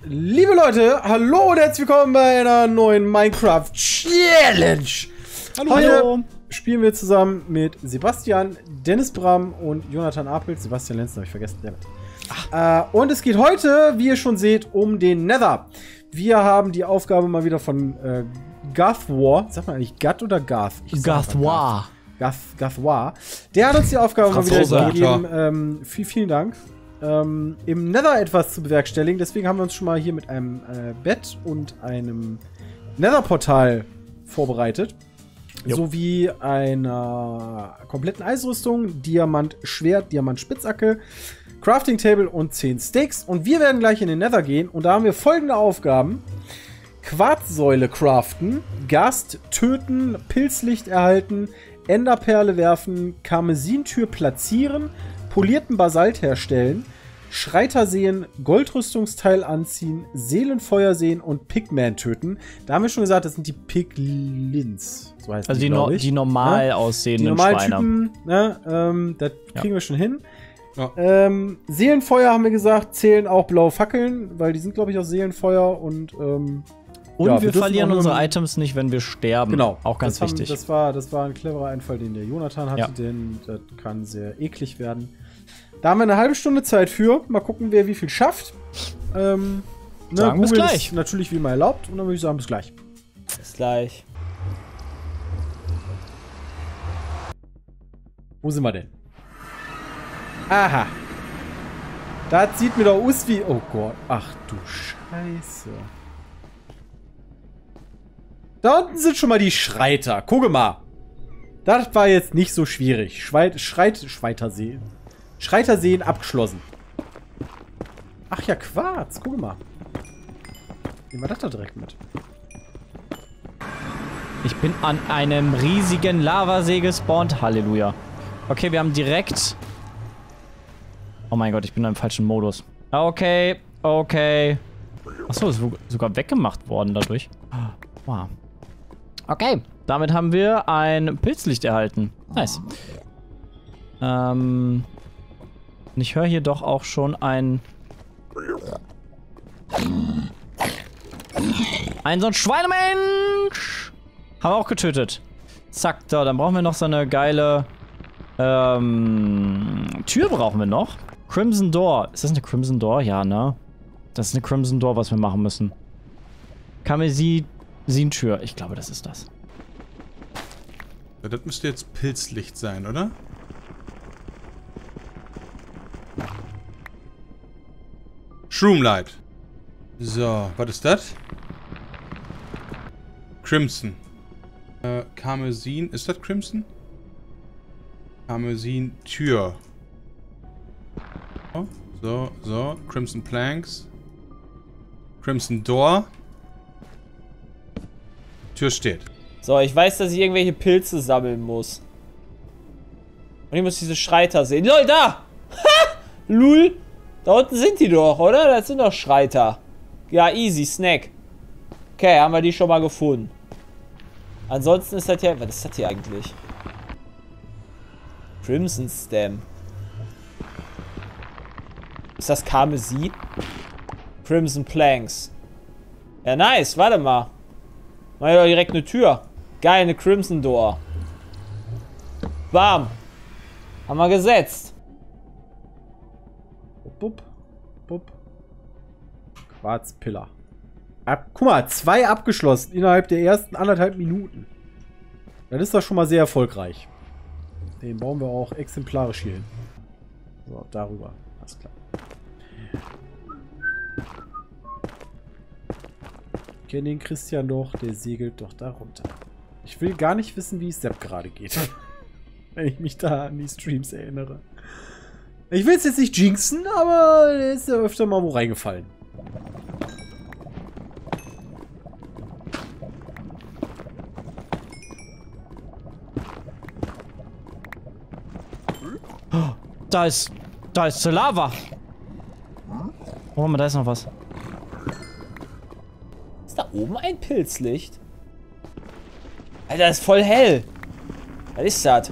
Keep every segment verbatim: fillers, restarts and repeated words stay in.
Liebe Leute, hallo und herzlich willkommen bei einer neuen Minecraft Challenge. Hallo. Heute Hallo. spielen wir zusammen mit Sebastian, Dennis Bram und Jonathan Apelt. Sebastian Lenzen habe ich vergessen. Äh, und es geht heute, wie ihr schon seht, um den Nether. Wir haben die Aufgabe mal wieder von äh, Gathwar. Sagt man eigentlich Gath oder Gath? Gathwar. Gath, Gathwar. Der hat uns die Aufgabe mal wieder Gathwar. gegeben. Ähm, viel, vielen Dank. Ähm, im Nether etwas zu bewerkstelligen. Deswegen haben wir uns schon mal hier mit einem äh, Bett und einem Nether-Portal vorbereitet. Jo. Sowie einer kompletten Eisrüstung, Diamant-Schwert, Diamant-Spitzhacke, Crafting-Table und zehn Sticks. Und wir werden gleich in den Nether gehen. Und da haben wir folgende Aufgaben. Quarzsäule craften, Gast töten, Pilzlicht erhalten, Enderperle werfen, Karmesintür platzieren, polierten Basalt herstellen, Schreiter sehen, Goldrüstungsteil anziehen, Seelenfeuer sehen und Pigman töten. Da haben wir schon gesagt, das sind die Piglins. So heißt Also die, die, no ich. die normal ja? aussehenden Die normalen Schweine. Typen, ne, ähm, das Ja. kriegen wir schon hin. Ja. Ähm, Seelenfeuer haben wir gesagt, zählen auch blaue Fackeln, weil die sind, glaube ich, aus Seelenfeuer und ähm, Und ja, wir, wir dürfen verlieren auch nur- unsere Items nicht, wenn wir sterben. Genau. Auch ganz das haben, wichtig. Das war, das war ein cleverer Einfall, den der Jonathan hatte, Ja. denn das kann sehr eklig werden. Da haben wir eine halbe Stunde Zeit für. Mal gucken, wer wie viel schafft. Ähm, ne, Sagen bis Google gleich. ist natürlich wie immer erlaubt. Und dann würde ich sagen, bis gleich. Bis gleich. Wo sind wir denn? Aha. Das sieht mir doch aus wie... Oh Gott. Ach du Scheiße. Da unten sind schon mal die Schreiter. Gucke mal. Das war jetzt nicht so schwierig. Schweit, Schreit, Schweiterseen. Schreiterseen abgeschlossen. Ach ja, Quarz. Gucke mal. Nehmen wir das da direkt mit. Ich bin an einem riesigen Lavasee gespawnt. Halleluja. Okay, wir haben direkt... Oh mein Gott, ich bin im falschen Modus. Okay, okay. Achso, ist sogar weggemacht worden dadurch. Wow. Okay, damit haben wir ein Pilzlicht erhalten. Nice. Ähm... Und ich höre hier doch auch schon ein... Ein so ein Schweinemensch! Haben wir auch getötet. Zack, da, dann brauchen wir noch so eine geile... Ähm... Tür brauchen wir noch. Crimson Door. Ist das eine Crimson Door? Ja, ne? Das ist eine Crimson Door, was wir machen müssen. Karmesin-Tür. Ich glaube, das ist das. Ja, das müsste jetzt Pilzlicht sein, oder? Shroomlight. So, was ist das? Crimson. Äh, Karmesin. Ist das Crimson? Karmesin Tür. So, so, so. Crimson Planks. Crimson Door. Tür steht. So, ich weiß, dass ich irgendwelche Pilze sammeln muss. Und ich muss diese Schreiter sehen. Lol, da! Ha! Lul! Da unten sind die doch, oder? Das sind doch Schreiter. Ja, easy, Snack. Okay, haben wir die schon mal gefunden. Ansonsten ist das ja... Was ist das hier eigentlich? Crimson Stem. Ist das Karmesin? Crimson Planks. Ja, nice. Warte mal. Mach ich doch direkt eine Tür. Geil, eine Crimson Door. Bam. Haben wir gesetzt. Bup, bup. Quarzpillar. Ab, guck mal, zwei abgeschlossen innerhalb der ersten anderthalb Minuten. Das ist doch schon mal sehr erfolgreich. Den bauen wir auch exemplarisch hier hin. So, darüber. Alles klar. Ich kenne den Christian doch, der segelt doch da runter. Ich will gar nicht wissen, wie es Sepp gerade geht. Wenn ich mich da an die Streams erinnere. Ich will es jetzt nicht jinxen, aber der ist ja öfter mal wo reingefallen. Da ist... Da ist Lava. Oh, warte mal, da ist noch was. Ist da oben ein Pilzlicht? Alter, das ist voll hell. Was ist das?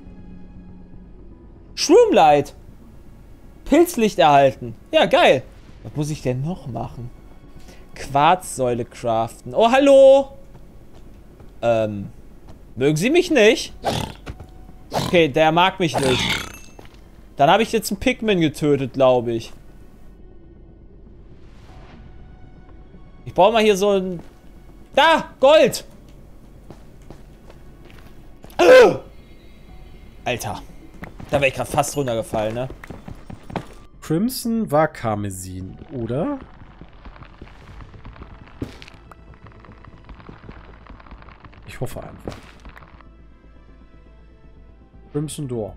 Shroomlight. Pilzlicht erhalten. Ja, geil. Was muss ich denn noch machen? Quarzsäule craften. Oh, hallo! Ähm, mögen Sie mich nicht? Okay, der mag mich nicht. Dann habe ich jetzt einen Pigman getötet, glaube ich. Ich brauche mal hier so ein... Da! Gold! Äh! Alter. Da wäre ich gerade fast runtergefallen, ne? Crimson war Karmesin, oder? Ich hoffe einfach. Crimson Door.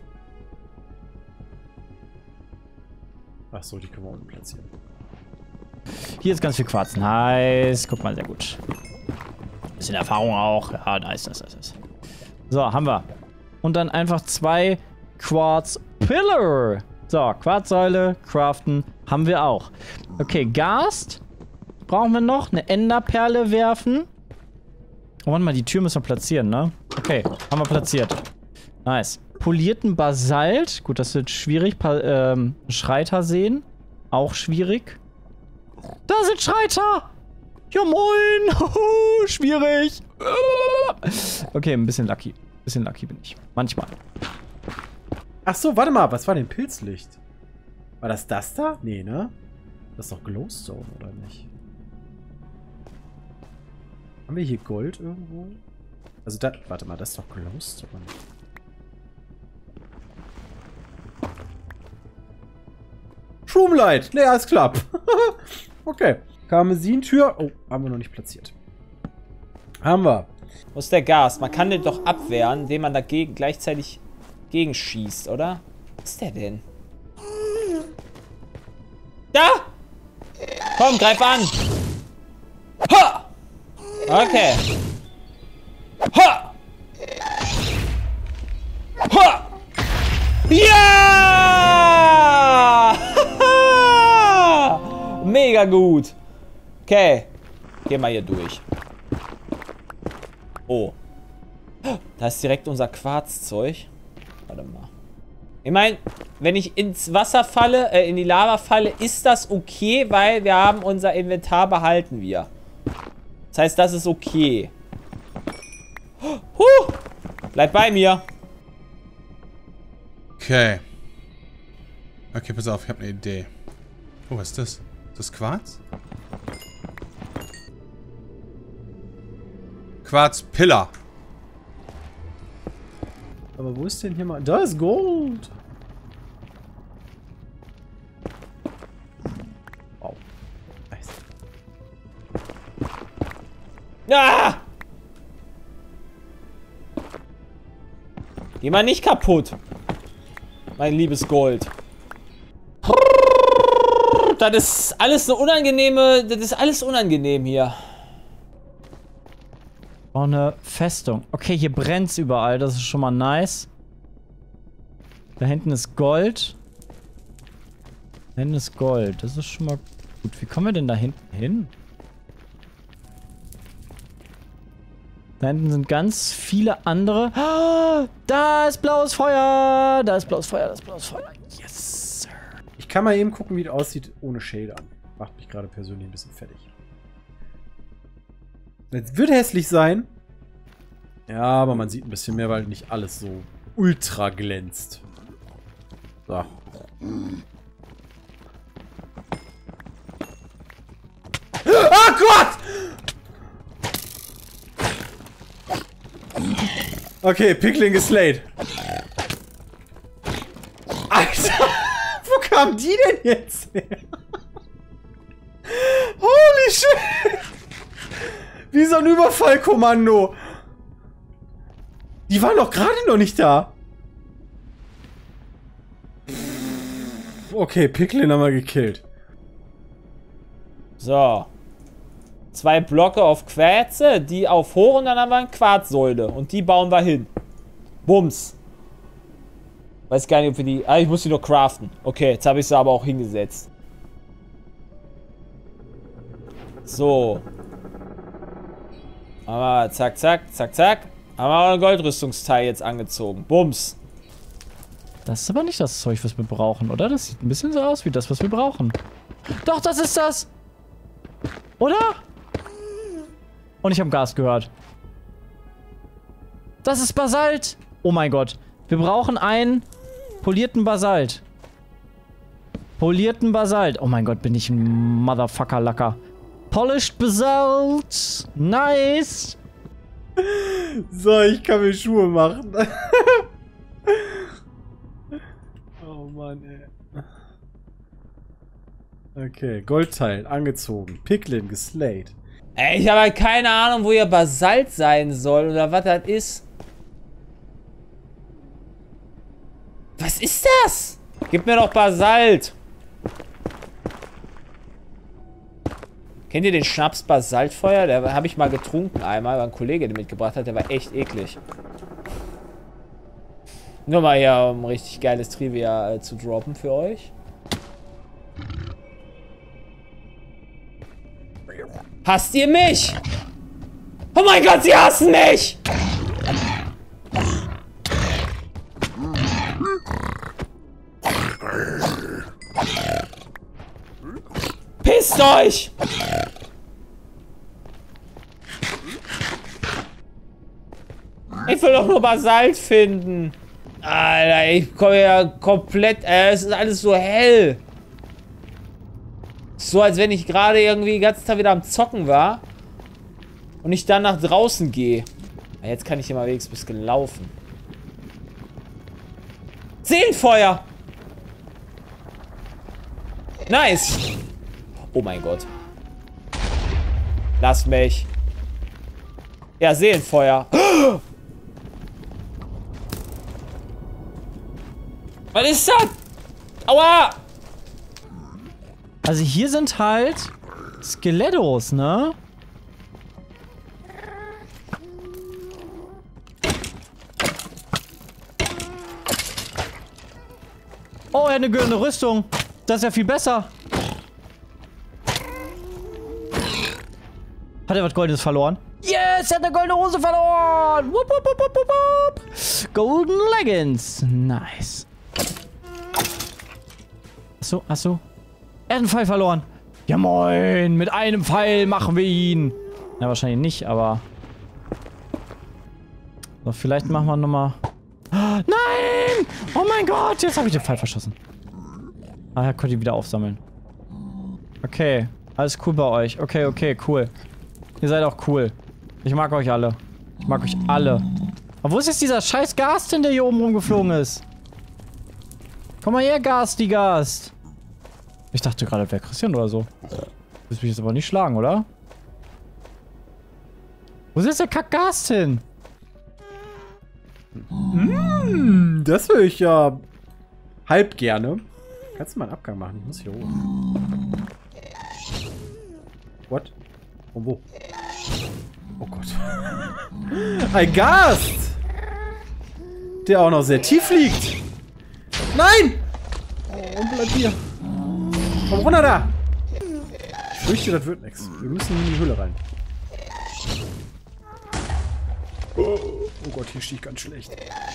Achso, die können wir unten platzieren. Hier ist ganz viel Quarz. Nice. Guck mal, sehr gut. Bisschen Erfahrung auch. Ja, nice, nice, nice. So, haben wir. Und dann einfach zwei Quarz Pillar. So, Quarzsäule, craften. Haben wir auch. Okay, Gast. Brauchen wir noch. Eine Enderperle werfen. Oh, warte mal, die Tür müssen wir platzieren, ne? Okay, haben wir platziert. Nice. Polierten Basalt. Gut, das wird schwierig. Pa ähm, Schreiter sehen. Auch schwierig. Da sind Schreiter! Ja, moin! Huhu, schwierig! Okay, ein bisschen lucky. Ein bisschen lucky bin ich. Manchmal. Ach so, warte mal. Was war denn Pilzlicht? War das das da? Nee, ne? Das ist doch Glowstone, oder nicht? Haben wir hier Gold irgendwo? Also da... Warte mal, das ist doch Glowstone. Shroomlight! Ne, alles klar. Okay. Karmesin-Tür. Oh, haben wir noch nicht platziert. Haben wir. Wo ist der Gas? Man kann den doch abwehren, indem man dagegen gleichzeitig gegenschießt, oder? Was ist der denn? Da! Komm, greif an! Ha! Okay. Ha! Ha! Ja! Mega gut. Okay. Gehen wir hier durch. Oh. Da ist direkt unser Quarzzeug. Warte mal. Ich meine, wenn ich ins Wasser falle, äh, in die Lava falle, ist das okay, weil wir haben unser Inventar behalten wir. Das heißt, das ist okay. Huh! Bleib bei mir. Okay. Okay, pass auf, ich habe eine Idee. Oh, was ist das? Ist das Quarz? Quarzpillar. Aber wo ist denn hier mal... Da ist Gold! Wow. Nice. Ah! Geh mal nicht kaputt. Mein liebes Gold. Das ist alles eine unangenehme... Das ist alles unangenehm hier. Oh, eine Festung. Okay, hier brennt's überall. Das ist schon mal nice. Da hinten ist Gold. Da hinten ist Gold. Das ist schon mal gut. Wie kommen wir denn da hinten hin? Da hinten sind ganz viele andere. Ah, da ist blaues Feuer. Da ist blaues Feuer. Da ist blaues Feuer. Yes, Sir. Ich kann mal eben gucken, wie das aussieht ohne Shader. Macht mich gerade persönlich ein bisschen fertig. Es wird hässlich sein. Ja, aber man sieht ein bisschen mehr, weil nicht alles so ultra glänzt. So. Oh Gott! Okay, Pickling geslayed. Alter! Wo kamen die denn jetzt her? Holy shit! Wie so ein Überfallkommando. Die waren doch gerade noch nicht da. Okay, Picklin haben wir gekillt. So. Zwei Blöcke auf Querze, die auf hoch und dann haben wir eine Quarzsäule. Und die bauen wir hin. Bums. Weiß gar nicht, ob wir die... Ah, ich muss die noch craften. Okay, jetzt habe ich sie aber auch hingesetzt. So. Aber zack, zack, zack, zack. Haben wir auch ein Goldrüstungsteil jetzt angezogen. Bums. Das ist aber nicht das Zeug, was wir brauchen, oder? Das sieht ein bisschen so aus wie das, was wir brauchen. Doch, das ist das. Oder? Und ich habe Gas gehört. Das ist Basalt. Oh mein Gott. Wir brauchen einen polierten Basalt. Polierten Basalt. Oh mein Gott, bin ich ein Motherfucker-Lacker. Polished Basalt. Nice. So, ich kann mir Schuhe machen. Oh Mann, ey. Okay, Goldteil, angezogen. Picklin, geslayed. Ey, ich habe halt keine Ahnung, wo hier Basalt sein soll oder was das ist. Was ist das? Gib mir doch Basalt. Kennt ihr den Schnaps Basaltfeuer? Der habe ich mal getrunken einmal, weil ein Kollege den mitgebracht hat. Der war echt eklig. Nur mal hier, um richtig geiles Trivia äh, zu droppen für euch. Hasst ihr mich? Oh mein Gott, sie hassen mich! Pisst euch! Ich will doch nur Basalt finden. Alter, ich komme ja komplett... Äh, es ist alles so hell. So, als wenn ich gerade irgendwie den ganzen Tag wieder am Zocken war. Und ich dann nach draußen gehe. Ja, jetzt kann ich hier mal wenigstens ein bisschen laufen. Seelenfeuer! Nice! Oh mein Gott. Lass mich. Ja, Seelenfeuer. Was ist das? Aua! Also hier sind halt Skelettos, ne? Oh, er hat eine goldene Rüstung. Das ist ja viel besser. Hat er was Goldenes verloren? Yes, er hat eine goldene Hose verloren. Wupp, wupp, wupp, wupp, wupp. Golden Leggings. Nice. Achso, achso. Er hat einen Pfeil verloren. Ja moin, mit einem Pfeil machen wir ihn. Ja, wahrscheinlich nicht, aber... So, vielleicht machen wir nochmal... Nein! Oh mein Gott, jetzt habe ich den Pfeil verschossen. Ah, er konnte ihn wieder aufsammeln. Okay, alles cool bei euch. Okay, okay, cool. Ihr seid auch cool. Ich mag euch alle. Ich mag euch alle. Aber wo ist jetzt dieser scheiß Gast hin, der hier oben rumgeflogen ist? Komm mal her, Gasti Gast. Ich dachte gerade, das wäre Christian oder so. Willst mich jetzt aber nicht schlagen, oder? Wo ist jetzt der Kack-Gast hin? Mm, das will ich ja halb gerne. Kannst du mal einen Abgang machen? Ich muss hier hoch. What? Und wo? Oh Gott. Ein Gast! Der auch noch sehr tief liegt. Nein! Oh, und bleib hier. Komm runter da! Ich fürchte, das wird nichts. Wir müssen in die Höhle rein. Oh Gott, hier stehe ich ganz schlecht.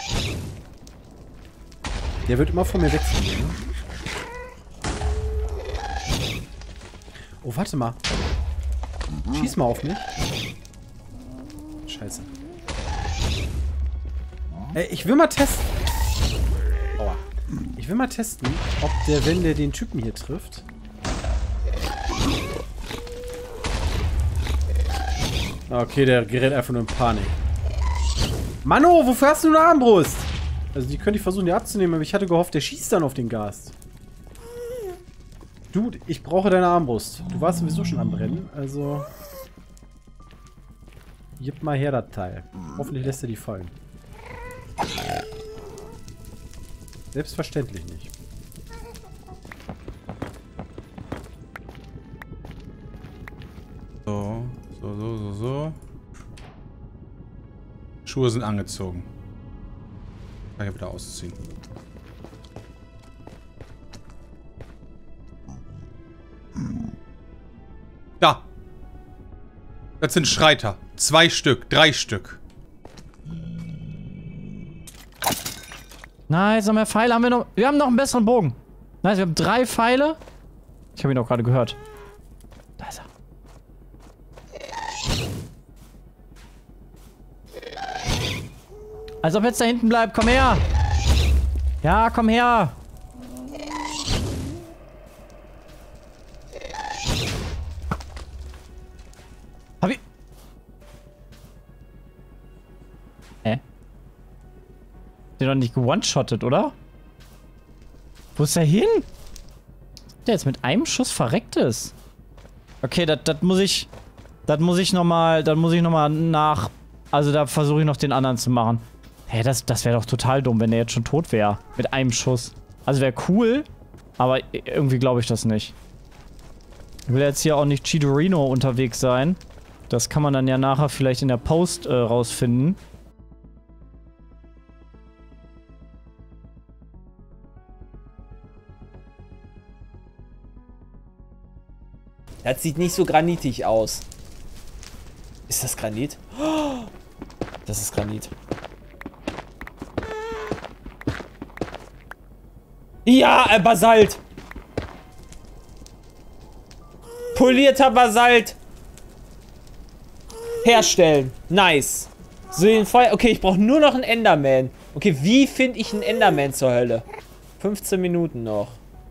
Der wird immer von mir wegfliegen, ne? Oh, warte mal. Schieß mal auf mich. Scheiße. Ey, ich will mal testen. Aua. Ich will mal testen, ob der, wenn der den Typen hier trifft... Okay, der gerät einfach nur in Panik. Mano, wofür hast du eine Armbrust? Also die könnte ich versuchen, die abzunehmen, aber ich hatte gehofft, der schießt dann auf den Gast. Dude, ich brauche deine Armbrust. Du warst sowieso schon am Brennen, also... Gib mal her das Teil. Hoffentlich lässt er die fallen. Selbstverständlich nicht. So, so, so, so, so. Schuhe sind angezogen. Kann ich wieder ausziehen. Da! Das sind Schreiter. Zwei Stück, drei Stück. Nice, noch mehr Pfeile haben wir noch. Wir haben noch einen besseren Bogen. Nice, wir haben drei Pfeile. Ich habe ihn auch gerade gehört. Da ist er. Als ob jetzt da hinten bleibt. Komm her. Ja, komm her. Hab ich... Hä? Äh? Den doch nicht gewone-shottet, oder? Wo ist er hin? Der jetzt mit einem Schuss verreckt ist. Okay, das muss ich... Das muss ich nochmal... Das muss ich nochmal nach... Also da versuche ich noch den anderen zu machen. Hä, hey, das, das wäre doch total dumm, wenn der jetzt schon tot wäre. Mit einem Schuss. Also wäre cool, aber irgendwie glaube ich das nicht. Ich will jetzt hier auch nicht Chidorino unterwegs sein. Das kann man dann ja nachher vielleicht in der Post äh, rausfinden. Das sieht nicht so granitig aus. Ist das Granit? Oh, das ist Granit. Ja, äh, Basalt. Polierter Basalt. Herstellen. Nice. So den Feuer. Okay, ich brauche nur noch einen Enderman. Okay, wie finde ich einen Enderman zur Hölle? fünfzehn Minuten noch.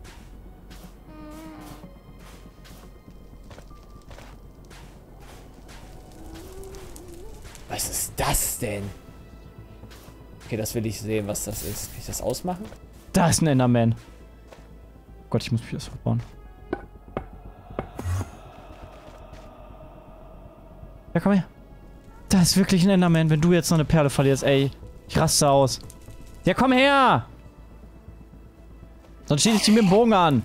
Was ist das denn? Okay, das will ich sehen, was das ist. Kann ich das ausmachen? Da ist ein Enderman. Oh Gott, ich muss mich das verbauen. Ja, komm her. Da ist wirklich ein Enderman, wenn du jetzt noch eine Perle verlierst, ey. Ich raste aus. Ja, komm her! Sonst schieße ich dich mit dem Bogen an.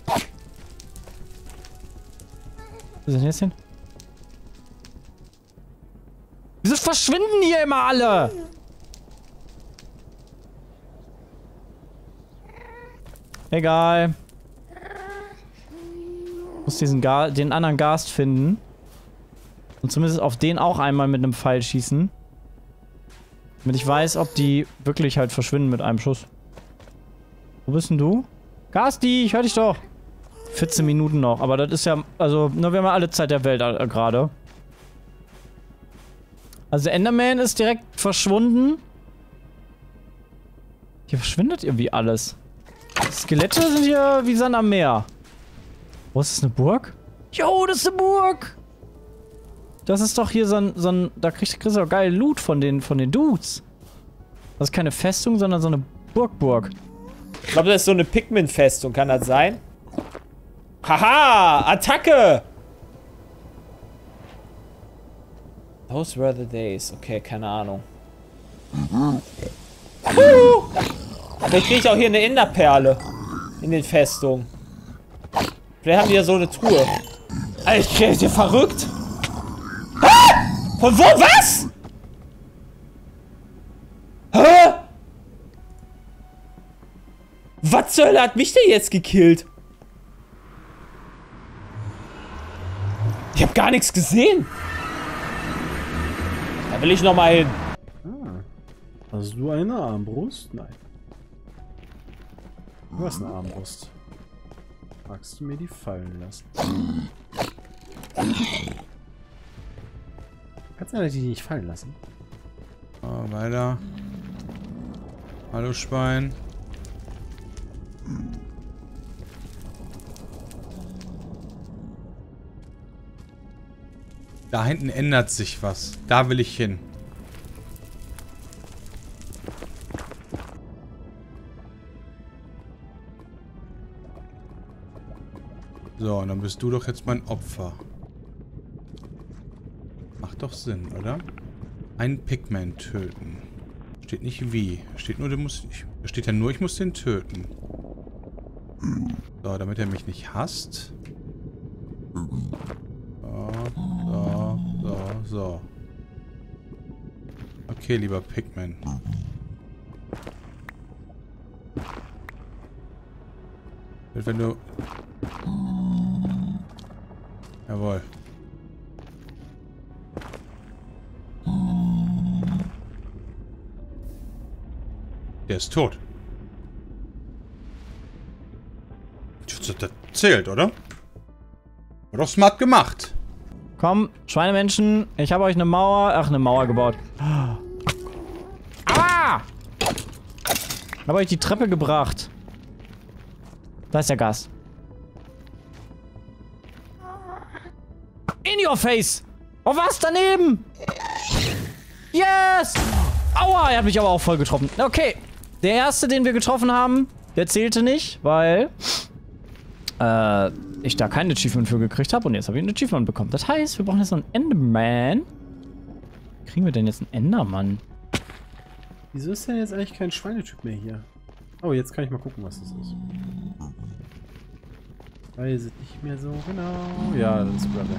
Wo ist denn jetzt hin? Wieso verschwinden hier immer alle? Egal. Ich muss diesen Ga den anderen Gast finden. Und zumindest auf den auch einmal mit einem Pfeil schießen. Damit ich weiß, ob die wirklich halt verschwinden mit einem Schuss. Wo bist denn du? Gasti, ich höre dich doch. vierzehn Minuten noch, aber das ist ja, also, nur wir haben ja alle Zeit der Welt äh, gerade. Also der Enderman ist direkt verschwunden. Hier verschwindet irgendwie alles. Skelette sind hier wie Sand am Meer. Wo ist das, eine Burg? Jo, das ist eine Burg! Das ist doch hier so ein, so ein da kriegst, kriegst du doch geil Loot von den, von den Dudes. Das ist keine Festung, sondern so eine Burgburg. Ich glaube, das ist so eine Pikmin-Festung, kann das sein? Haha! Attacke! Those were the days. Okay, keine Ahnung. Uh! Vielleicht kriege ich auch hier eine Enderperle. In den Festungen. Vielleicht haben die ja so eine Truhe. Alter, ich bin hier verrückt. Ah! Von wo? Was? Hä? Was zur Hölle hat mich denn jetzt gekillt? Ich habe gar nichts gesehen. Da will ich noch mal hin. Ah. Hast du eine Armbrust? Nein. Du hast eine Armbrust. Magst du mir die fallen lassen? Kannst du die nicht fallen lassen? Oh, weiter. Hallo Schwein. Da hinten ändert sich was. Da will ich hin. So, und dann bist du doch jetzt mein Opfer. Macht doch Sinn, oder? Einen Pigman töten. Steht nicht wie. Steht nur, du musst. Ich, steht ja nur, ich muss den töten. So, damit er mich nicht hasst. So, so, so, so. Okay, lieber Pigman. Wenn du... Jawohl. Der ist tot. Das zählt, oder? Doch smart gemacht. Komm, Schweinemenschen, ich habe euch eine Mauer, ach, eine Mauer gebaut. Ah! Habe euch die Treppe gebracht. Da ist der Gas. In your face! Oh, was? Daneben! Yes! Aua, er hat mich aber auch voll getroffen. Okay, der erste, den wir getroffen haben, der zählte nicht, weil äh, ich da kein Achievement für gekriegt habe und jetzt habe ich ein Achievement bekommen. Das heißt, wir brauchen jetzt noch einen Enderman. Wie kriegen wir denn jetzt einen Endermann? Wieso ist denn jetzt eigentlich kein Schweinetyp mehr hier? Oh, jetzt kann ich mal gucken, was das ist. Weiß es nicht mehr so genau. Ja, das ist Gravel.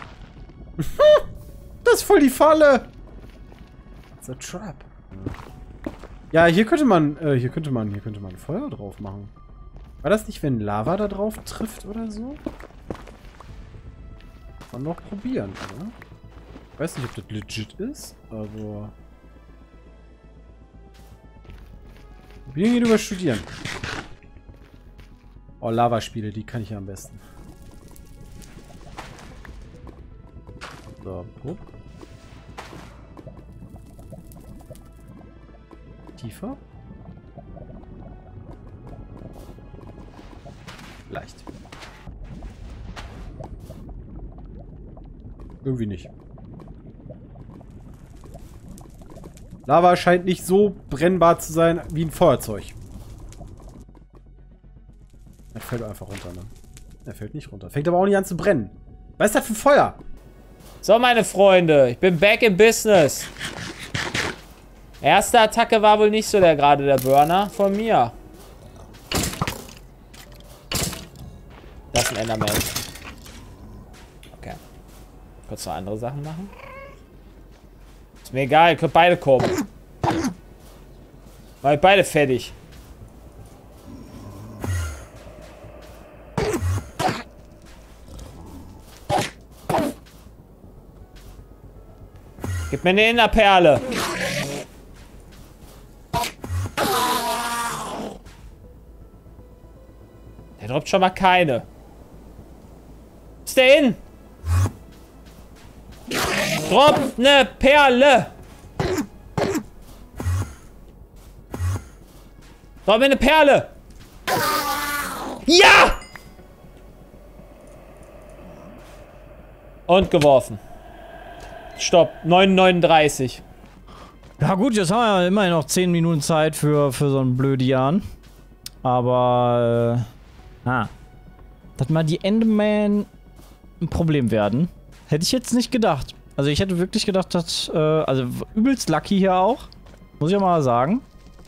Das ist voll die Falle! That's a trap. Ja, hier könnte man, äh, hier könnte man, hier könnte man Feuer drauf machen. War das nicht, wenn Lava da drauf trifft oder so? Kann man noch probieren, oder? Ich weiß nicht, ob das legit ist, aber... Wir gehen über studieren. Oh, Lavaspiele, die kann ich ja am besten. So, hopp. Tiefer. Leicht. Irgendwie nicht. Lava scheint nicht so brennbar zu sein wie ein Feuerzeug. Er fällt einfach runter, ne? Er fällt nicht runter. Fängt aber auch nicht an zu brennen. Was ist das für Feuer? So, meine Freunde, ich bin back in business. Erste Attacke war wohl nicht so der gerade der Burner von mir. Das ist ein Enderman. Okay. Kurz noch andere Sachen machen. Ist mir egal, ihr könnt beide kommen. Weil beide fertig. Gib mir eine Enderperle. Der droppt schon mal keine. Was ist der hin? Drop ne Perle. Drop mir eine Perle. Ja! Und geworfen. Stopp. neun neununddreißig. Ja gut, jetzt haben wir ja immerhin noch zehn Minuten Zeit für, für so einen Blödian. Aber, äh, ah. Dass mal die Enderman ein Problem werden. Hätte ich jetzt nicht gedacht. Also ich hätte wirklich gedacht, dass, äh, also übelst lucky hier auch. Muss ich ja mal sagen.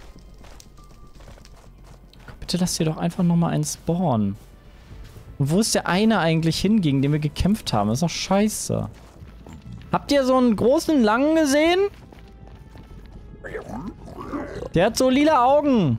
Bitte lass dir doch einfach nochmal einen spawnen. Und wo ist der eine eigentlich hin, gegen den wir gekämpft haben? Das ist doch scheiße. Habt ihr so einen großen, langen gesehen? Der hat so lila Augen.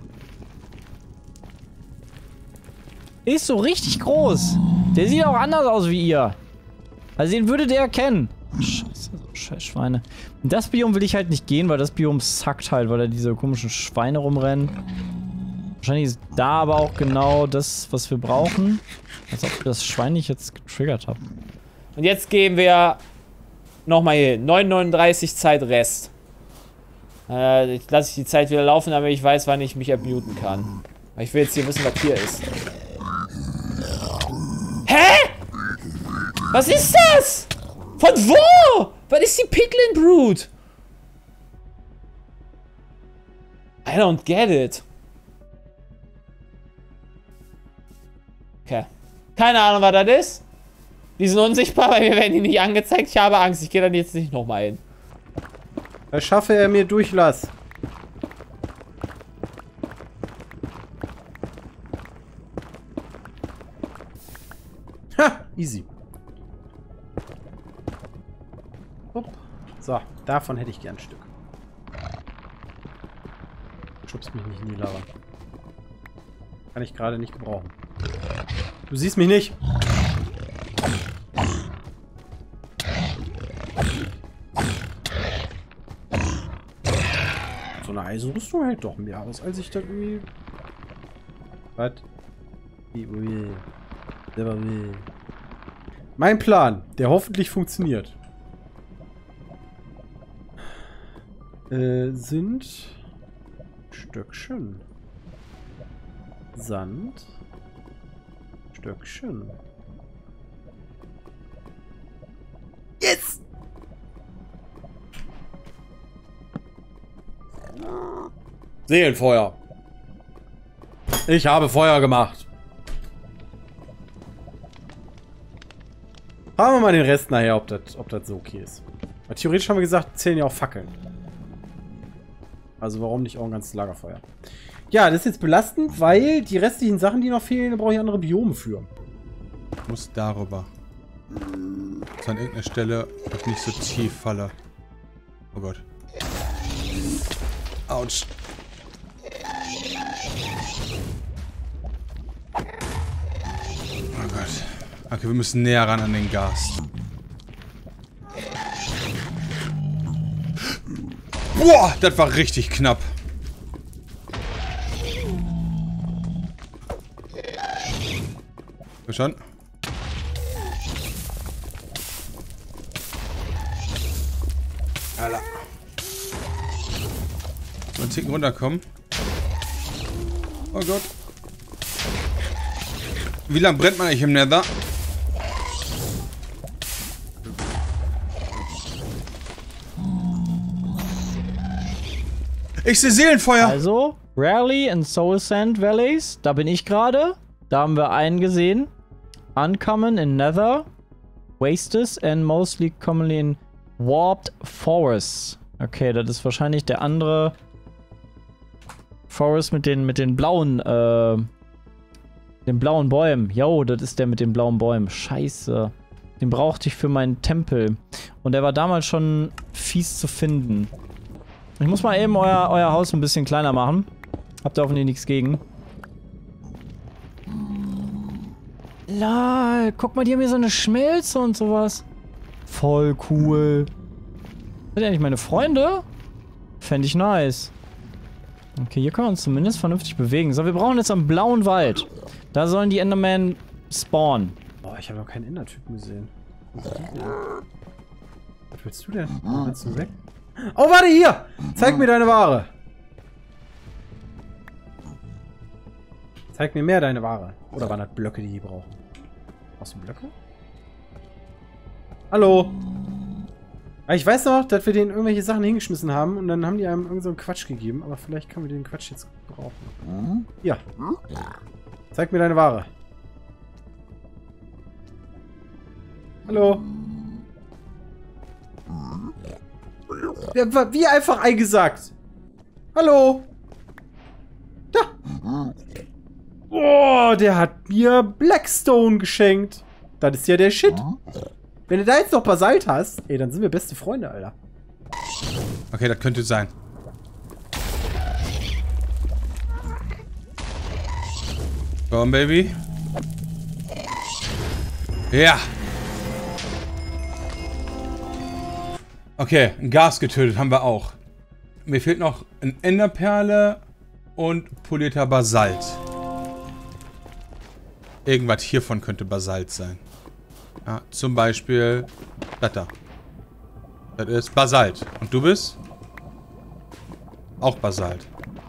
Ist so richtig groß. Der sieht auch anders aus wie ihr. Also den würde der kennen. Scheiße, so scheiß Schweine. In das Biom will ich halt nicht gehen, weil das Biom sackt halt, weil da diese komischen Schweine rumrennen. Wahrscheinlich ist da aber auch genau das, was wir brauchen. Als ob wir das Schwein nicht jetzt getriggert haben. Und jetzt gehen wir nochmal hier hin. neun neununddreißig Zeit Rest. Äh, ich lasse die Zeit wieder laufen, aber ich weiß, wann ich mich abmuten kann. Weil ich will jetzt hier wissen, was hier ist. Hä? Was ist das? Von wo? Was ist die Piglin Brood? I don't get it. Okay. Keine Ahnung, was das ist. Die sind unsichtbar, weil mir werden die nicht angezeigt. Ich habe Angst. Ich gehe dann jetzt nicht nochmal hin. Verschaffe er mir Durchlass. Ha! Easy. Upp. So, davon hätte ich gern ein Stück. Schubst mich nicht in die Lava. Kann ich gerade nicht gebrauchen. Du siehst mich nicht. So eine Eisenrüstung hält doch mehr aus, als ich da irgendwie... Was? Wie will? Selber will. Mein Plan, der hoffentlich funktioniert, äh, sind Stöckchen, Sand, Stöckchen. Yes! Seelenfeuer. Ich habe Feuer gemacht. Fragen wir mal den Rest nachher, ob das ob das so okay ist. Weil theoretisch haben wir gesagt, zählen ja auch Fackeln. Also warum nicht auch ein ganzes Lagerfeuer? Ja, das ist jetzt belastend, weil die restlichen Sachen, die noch fehlen, da brauche ich andere Biome für. Ich muss darüber. So an irgendeiner Stelle, wo ich nicht so tief falle. Oh Gott. Autsch. Oh Gott. Okay, wir müssen näher ran an den Gas. Boah, das war richtig knapp. So schon. Alter. Mal einen Ticken runterkommen. Oh Gott. Wie lange brennt man eigentlich im Nether? Ich sehe Seelenfeuer. Also, Rarely in Soul Sand Valleys. Da bin ich gerade. Da haben wir einen gesehen. Uncommon in Nether. Wastes and mostly commonly in Warped Forests. Okay, das ist wahrscheinlich der andere Forest mit den, mit den blauen, äh, den blauen Bäumen. Jo, das ist der mit den blauen Bäumen. Scheiße. Den brauchte ich für meinen Tempel. Und der war damals schon fies zu finden. Ich muss mal eben euer, euer Haus ein bisschen kleiner machen. Habt ihr hoffentlich nichts gegen. Lol, guck mal, die haben hier so eine Schmelze und sowas. Voll cool. Sind ja nicht meine Freunde? Fände ich nice. Okay, hier können wir uns zumindest vernünftig bewegen. So, wir brauchen jetzt einen blauen Wald. Da sollen die Endermen spawnen. Boah, ich habe noch keinen Endertypen gesehen. Was ist das denn? Was willst du denn? Wo willst du weg? Oh, warte, hier! Zeig mir deine Ware. Zeig mir mehr deine Ware. Oder waren das Blöcke, die die brauchen? Brauchst du Blöcke? Hallo? Ich weiß noch, dass wir denen irgendwelche Sachen hingeschmissen haben und dann haben die einem irgend so einen Quatsch gegeben. Aber vielleicht können wir den Quatsch jetzt brauchen. Ja. Zeig mir deine Ware. Hallo? Ja, wie einfach eingesagt. Hallo? Da. Oh, der hat mir Blackstone geschenkt. Das ist ja der Shit. Wenn du da jetzt noch Basalt hast, ey, dann sind wir beste Freunde, Alter. Okay, das könnte sein. Komm, Baby. Ja. Okay, ein Gas getötet haben wir auch. Mir fehlt noch eine Enderperle und polierter Basalt. Irgendwas hiervon könnte Basalt sein. Ja, zum Beispiel das da. Das ist Basalt. Und du bist? Auch Basalt.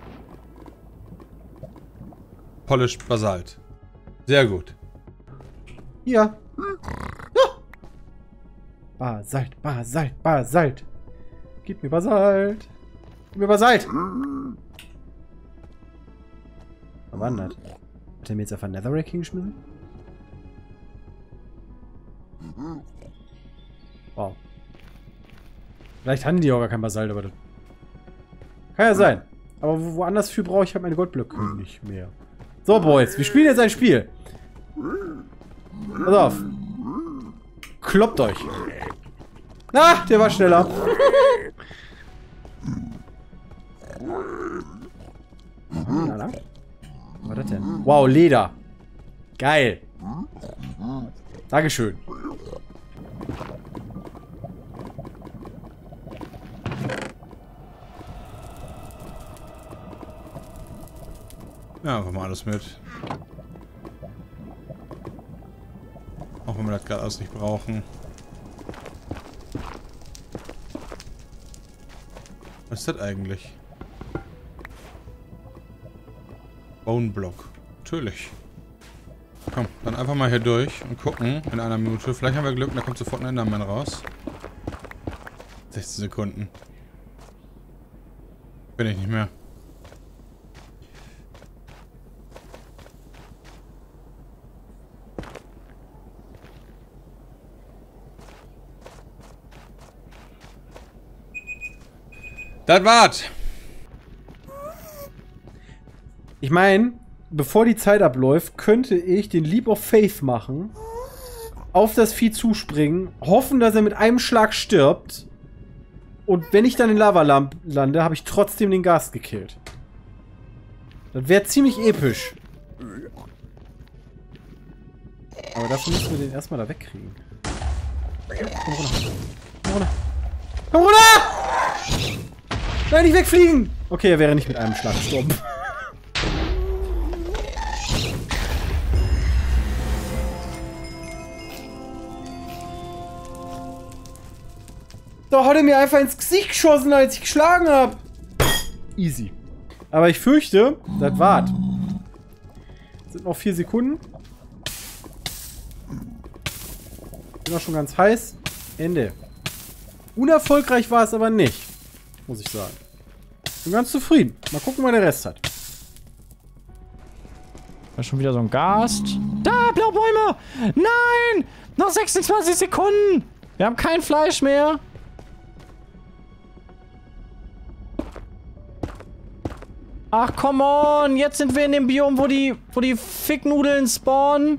Polished Basalt. Sehr gut. Hier. Ja. Basalt, Basalt, Basalt. Gib mir Basalt. Gib mir Basalt. Was war denn das? Hat er mir jetzt einfach Netherrack hingeschmissen? Wow. Vielleicht haben die auch gar kein Basalt, aber das kann ja sein. Aber wo, woanders für brauche ich halt meine Goldblöcke nicht mehr. So, Boys, wir spielen jetzt ein Spiel. Pass auf. Kloppt euch. Ah, der war schneller. Was war das denn? Wow, Leder. Geil. Dankeschön. Ja, einfach mal alles mit. Auch wenn man wir das gerade alles nicht brauchen. Was ist das eigentlich? Bone Block. Natürlich. Komm, dann einfach mal hier durch und gucken in einer Minute. Vielleicht haben wir Glück und da kommt sofort ein Enderman raus. sechzehn Sekunden. Bin ich nicht mehr. Das war's. Ich meine, bevor die Zeit abläuft, könnte ich den Leap of Faith machen, auf das Vieh zuspringen, hoffen, dass er mit einem Schlag stirbt. Und wenn ich dann in Lava lande, habe ich trotzdem den Gast gekillt. Das wäre ziemlich episch. Aber dafür müssen wir den erstmal da wegkriegen. Komm runter. Komm runter. Komm runter! Nein, nicht wegfliegen! Okay, er wäre nicht mit einem Schlag gestorben. Da hat er mir einfach ins Gesicht geschossen, als ich geschlagen habe. Easy. Aber ich fürchte, das war's. Sind noch vier Sekunden. Bin auch schon ganz heiß. Ende. Unerfolgreich war es aber nicht. Muss ich sagen. Bin ganz zufrieden. Mal gucken, was der Rest hat. Da ist schon wieder so ein Gast. Da, Blaubäume! Nein! Noch sechsundzwanzig Sekunden! Wir haben kein Fleisch mehr. Ach, come on! Jetzt sind wir in dem Biom, wo die, wo die Ficknudeln spawnen.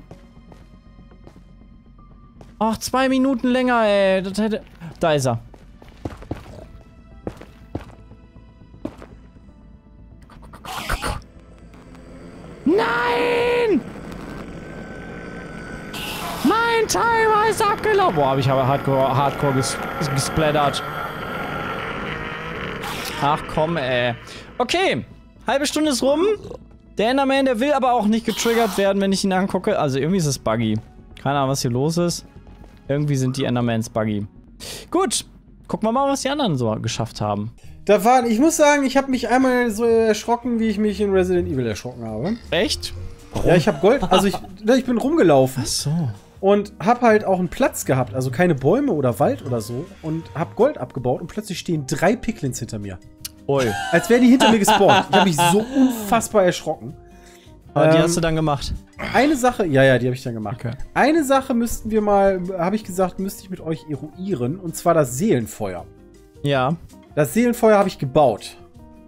Ach, zwei Minuten länger, ey. Das hätte... Da ist er. Nein! Mein Timer ist abgelaufen. Boah, hab ich aber hardcore, hardcore ges gesplattert. Ach komm, ey. Okay, halbe Stunde ist rum. Der Enderman, der will aber auch nicht getriggert werden, wenn ich ihn angucke. Also irgendwie ist es buggy. Keine Ahnung, was hier los ist. Irgendwie sind die Endermans buggy. Gut, gucken wir mal, was die anderen so geschafft haben. Da war, ich muss sagen, ich habe mich einmal so erschrocken, wie ich mich in Resident Evil erschrocken habe. Echt? Warum? Ja, ich habe Gold, also ich, ich bin rumgelaufen. Ach so. Und hab halt auch einen Platz gehabt, also keine Bäume oder Wald oder so. Und hab Gold abgebaut und plötzlich stehen drei Piglins hinter mir. Ui. Als wären die hinter mir gespawnt. Ich habe mich so unfassbar erschrocken. Aber die Ähm, hast du dann gemacht. Eine Sache, ja, ja, die habe ich dann gemacht. Okay. Eine Sache müssten wir mal, habe ich gesagt, müsste ich mit euch eruieren. Und zwar das Seelenfeuer. Ja. Das Seelenfeuer habe ich gebaut.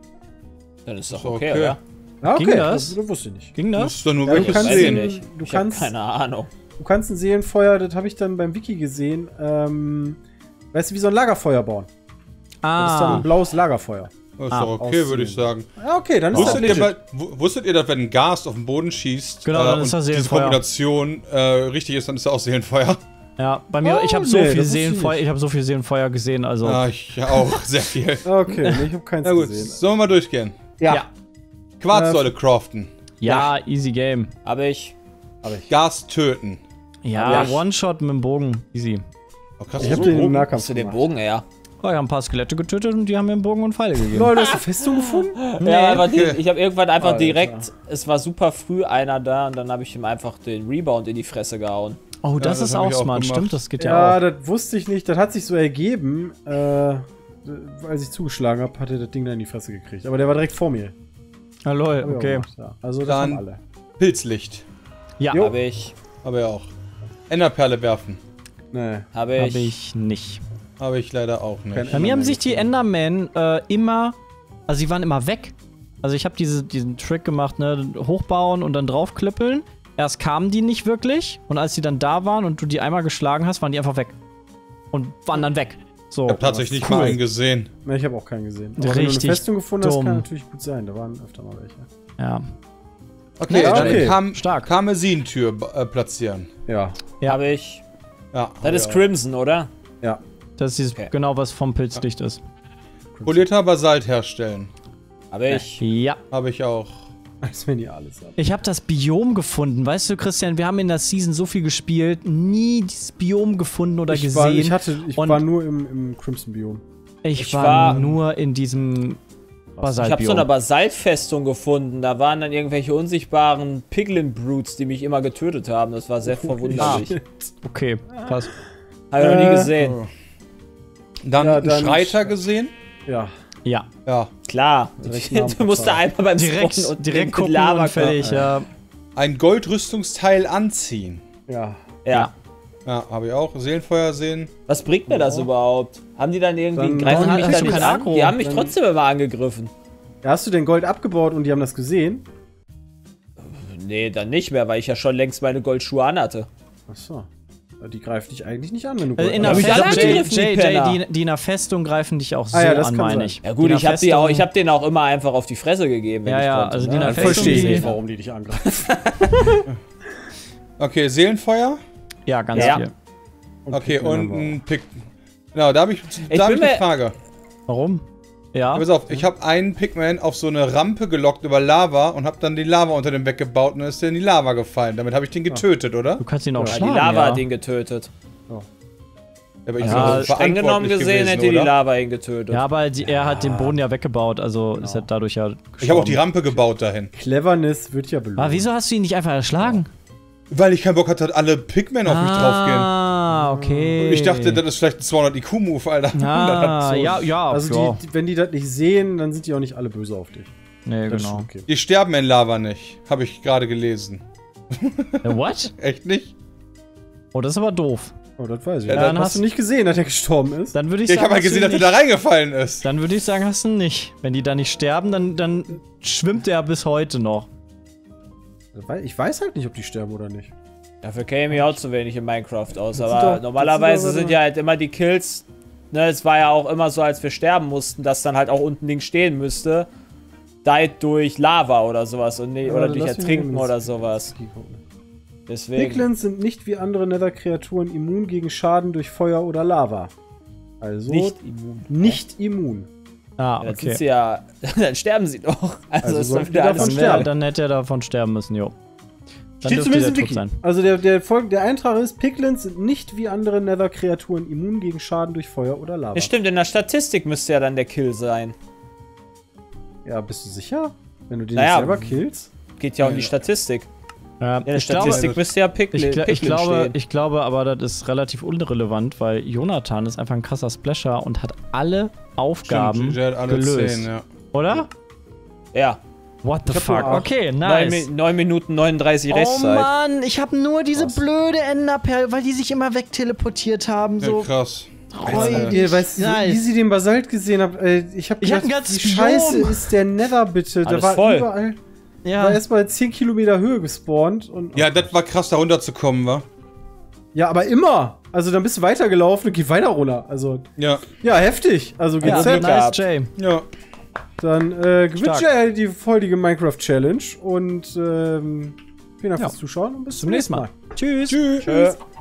Dann ist doch So, okay, okay. oder? Ja, okay, Ging das? das, das wusste ich nicht. Ging Das das? ist doch nur Ja, du welches kannst Weiß ich sehen. nicht. Du Ich hab kannst- keine Ahnung. Du kannst ein Seelenfeuer, das habe ich dann beim Wiki gesehen, ähm, weißt du, wie so ein Lagerfeuer bauen. Das ist dann Ah. ein blaues Lagerfeuer. Das ist Ah, doch okay, würde ich aussehen. sagen. Ja, okay, dann ist Wusstet das ihr, legit. bei- wu- wusstet ihr, dass wenn ein Gast auf den Boden schießt Genau, dann äh, ist das und diese Seelenfeuer. Kombination äh, richtig ist, dann ist das auch Seelenfeuer? Ja, bei mir, Oh, ich habe so nee, viel das wusste ich Seelenfeuer, nicht. ich habe so viel Seelenfeuer gesehen, also. Ja, ich auch, sehr viel. Okay, nee, ich habe keins Na gut, gesehen. sollen wir mal durchgehen? Ja. Quarzsäule craften. Ja, easy game. Aber ich. Aber ich, Gas töten. Ja, Ja. One-Shot mit dem Bogen. Easy. Oh, krass, ich so habe den im grob. Nahkampf Hast du den gemacht. Bogen her? Oh, ich habe ein paar Skelette getötet und die haben mir einen Bogen und Pfeile gegeben. Leute, hast du Festung gefunden? Ja, aber die, okay. ich habe irgendwann einfach Alter. direkt. Es war super früh einer da und dann habe ich ihm einfach den Rebound in die Fresse gehauen. Oh, das das ist hab auch ich auch smart. gemacht. Stimmt, das geht Ja, ja, auch. das wusste ich nicht. Das hat sich so ergeben. Äh, als ich zugeschlagen habe, hat er das Ding dann in die Fresse gekriegt. Aber der war direkt vor mir. Ah, lol, Hab ich auch okay. gemacht, ja. Also das Dann- haben alle. Pilzlicht. Ja, Jo. Habe ich. Habe ich auch. Enderperle werfen. Nee. Habe habe ich. ich nicht. Habe ich leider auch nicht. Kein Bei mir haben Enderman sich die Endermen äh, immer, also sie waren immer weg. Also ich habe diese, diesen Trick gemacht, ne, hochbauen und dann draufklippeln. Erst kamen die nicht wirklich und als die dann da waren und du die einmal geschlagen hast, waren die einfach weg. Und waren dann weg. So. Ich habe tatsächlich nicht cool. mal einen gesehen. Nee, ich habe auch keinen gesehen. Aber wenn du Richtig eine Festung gefunden hast, dumm. kann natürlich gut sein. Da waren öfter mal welche. Ja. Okay, Ja, dann okay. Kam Stark. Karmesintür äh, platzieren. Ja. Ja. Habe ich. Ja. Das ist Crimson, oder? Ja. Das ist dieses, Okay. genau was vom Pilzdicht ist. Polierter Basalt herstellen. Habe ich. Ja. Habe ich auch. Als wenn ihr alles habt. Ich habe das Biom gefunden. Weißt du, Christian, wir haben in der Season so viel gespielt, nie dieses Biom gefunden oder Ich, gesehen. war, ich, hatte, ich Und war nur im, im Crimson-Biom. ich, ich war, war- nur in diesem Ich habe so eine Basaltbiom. Basaltfestung gefunden. Da waren dann irgendwelche unsichtbaren Piglin-Brutes, die mich immer getötet haben. Das war sehr verwunderlich. Okay, krass. Habe ich noch nie Äh, gesehen. Dann, Ja, einen dann- Schreiter gesehen. Ja. Ja, Ja. Klar. Direkt nach dem Du musst da Portal. einmal beim direkt, Spawnen und direkt mit gucken Lava und fertig, ja. Ein Goldrüstungsteil anziehen. Ja. Ja. Ja, habe ich auch. Seelenfeuer sehen. Was bringt mir das Ja. überhaupt? Haben die dann irgendwie, Dann- greifen dann die mich hast dann du nicht kein an? Aggro. Die haben mich Dann- trotzdem immer angegriffen. Ja, hast du denn Gold abgebaut und die haben das gesehen? Nee, dann nicht mehr, weil ich ja schon längst meine Goldschuhe anhatte. Achso. Die greifen dich eigentlich nicht an, wenn du Also Gold in der hab ich Festung, alle Jay, angegriffen, die Jay, Penner. Jay, die, die in der Festung greifen dich auch so Ah ja, das an, kann meine sein. ich. Ja gut, Die in ich der habe die auch, Festung- ich habe denen auch immer einfach auf die Fresse gegeben, wenn Ja, ich ja, konnte. also die ne? in der Dann Festung verstehe ich die- nicht, warum die dich angreifen. Okay, Seelenfeuer. Ja, ganz Ja. viel. Okay, Pikmin und haben wir ein Pick. Genau, da habe ich, Ich da hab bin ich eine mir- Frage. Warum? Ja. Pass auf, ich habe einen Pigman auf so eine Rampe gelockt über Lava und habe dann die Lava unter dem weggebaut und dann ist der in die Lava gefallen. Damit habe ich den getötet, oder? Du kannst ihn auch Ja, Die schlagen, Lava ja. hat ihn getötet. Aber ich Also, bin doch streng Streng genommen verantwortlich gesehen gewesen, hätte die oder? Lava ihn getötet. Ja, aber die, er hat den Boden ja weggebaut, also ist er dadurch ja gestorben. Ich habe auch die Rampe gebaut dahin. Cleverness wird ja belohnt. Aber wieso hast du ihn nicht einfach erschlagen? Weil ich keinen Bock hatte, dass alle Pigmen auf mich draufgehen. Ah, okay. Und ich dachte, das ist vielleicht ein zweihundert I Q-Move, Alter. Ah, So. ja, ja. Also ja. die, die, wenn die das nicht sehen, dann sind die auch nicht alle böse auf dich. Nee, Das ist genau. okay. Die sterben in Lava nicht. Habe ich gerade gelesen. Äh, What? Echt nicht? Oh, das ist aber doof. Oh, das weiß ich. Ja, Ja, dann dann hast hast du nicht gesehen, dass er gestorben ist. Dann würde ich Ja, ich sagen, habe halt hast du gesehen, dass ihn er da nicht. reingefallen ist. Dann würde ich sagen, hast du ihn nicht. Wenn die da nicht sterben, dann, dann schwimmt er bis heute noch. Ich weiß halt nicht, ob die sterben oder nicht. Dafür kenne ich mich auch zu wenig in Minecraft aus. Das Aber sind doch- normalerweise das sind sind doch- ja halt immer die Kills. Ne, es war ja auch immer so, als wir sterben mussten, dass dann halt auch unten Ding stehen müsste. Died durch Lava oder sowas und nee, Ja, oder dann durch lass mich Ertrinken mal oder sowas. Deswegen. Piglins sind nicht wie andere Nether-Kreaturen immun gegen Schaden durch Feuer oder Lava. Also Nicht immun. nicht immun. Ah, Ja, dann sind okay. sie ja. Dann sterben sie doch. Also, Also ist sollten dann wieder die alles davon Dann, sterben. wär, dann hätte er davon sterben müssen, jo. Dann Steht dürfte zumindest der im tot Wiki. sein. Also der, der, Folg der Eintrag ist, Piglins sind nicht wie andere Nether-Kreaturen immun gegen Schaden durch Feuer oder Lava. Ja, stimmt, in der Statistik müsste ja dann der Kill sein. Ja, bist du sicher? Wenn du den Naja, nicht selber killst? Geht ja um die Statistik. Ja, In der ich, glaube, Statistik müsste ja Piglin, ich, gl- ich, Piglin glaube, stehen. ich glaube aber, das ist relativ unrelevant, weil Jonathan ist einfach ein krasser Splasher und hat alle Aufgaben Stimmt, der hat alle gelöst. zehn, ja. Oder? Ja. What the hab fuck? nur acht. Okay, neun nice. Mi- neun Minuten neununddreißig Oh Restzeit. Mann, ich habe nur diese Krass. blöde Enderperle, weil die sich immer wegteleportiert haben. Ja, So krass. räudig. Ihr weißt, Nice. wie sie den Basalt gesehen habt, äh, ich hab Ich hab gedacht, ein ganzes wie scheiße Biom. ist der Nether bitte? Da Alles war voll. überall, Ja. war erstmal zehn Kilometer Höhe gespawnt und Ja, das war krass, da runterzukommen, wa? ja, aber immer. Also dann bist du weitergelaufen und geht weiter runter. Also Ja. ja, heftig. Also Ja, geht's Glück nice, gehabt. Jay. Ja. Dann äh, gewünscht Stark. ja die folgende Minecraft Challenge und ähm, vielen Dank Ja. fürs Zuschauen und bis Zum nächsten Mal. Tschüss. Tschüss. Tschö.